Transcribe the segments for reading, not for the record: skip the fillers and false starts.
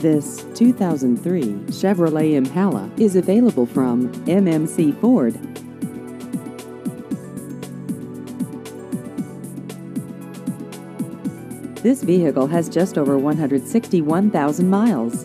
This 2003 Chevrolet Impala is available from MMC Ford. This vehicle has just over 161,000 miles.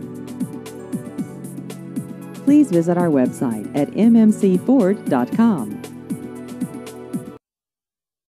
Please visit our website at mmcford.com.